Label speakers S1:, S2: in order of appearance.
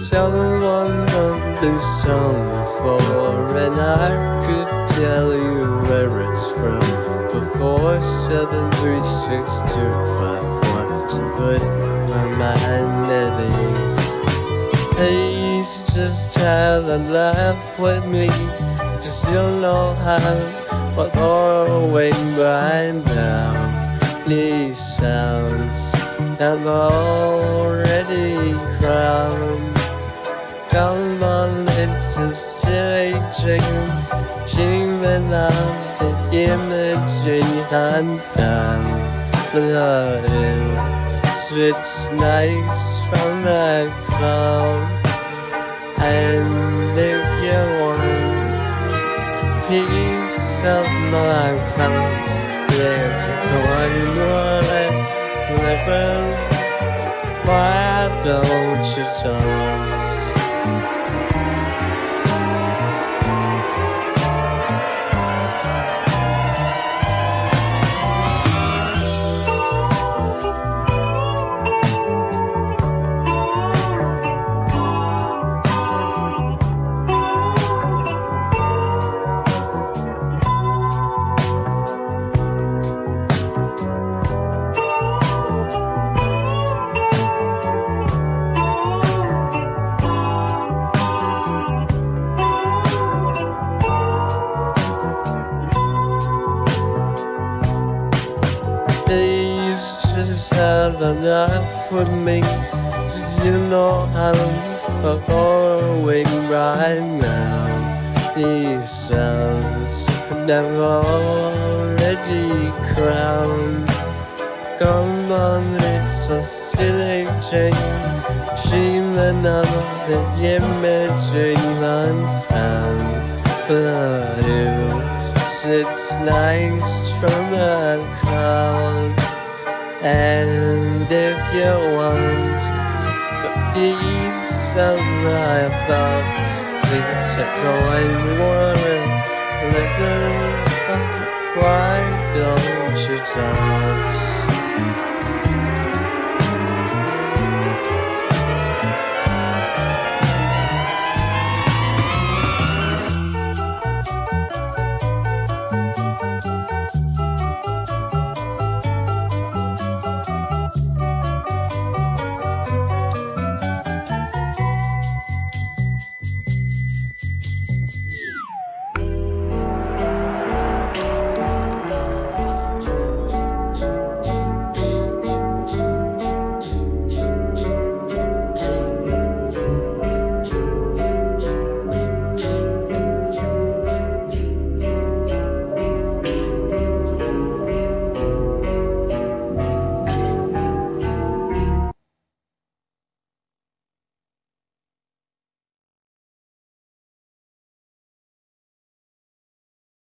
S1: someone on this song before, and I could tell you where it's from. 4736251 to put my mind at ease. Please just have a laugh with me, just you'll know how we're going right now. These sounds I'm already crowned. Come on, it's a silly dream, dreaming of the imaging unfound. Blood sits nice from the cloud, and if you want piece of my house, there's one more living. Why don't you just just have enough with me, 'cause you know I'm going right now. These sounds I'm already crowned. Come on, it's a silly dream, dreaming of the imaging unfound. Blue sits nice from the cloud. And if you want a piece of my thoughts, it's a coin water living. Why don't you just